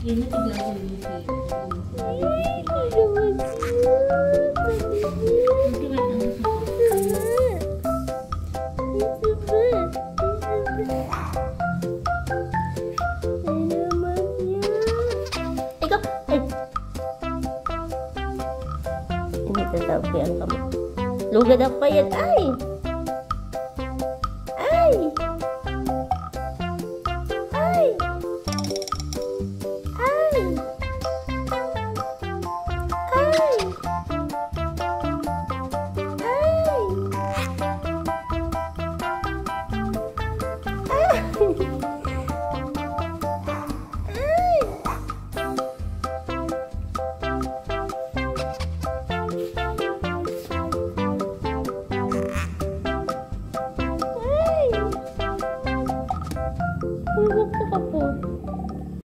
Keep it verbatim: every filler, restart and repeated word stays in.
Ini tinggal dulu sih. Ikaw, ay. Ini tetap yang kamu. Lugad ako pa yan, ay.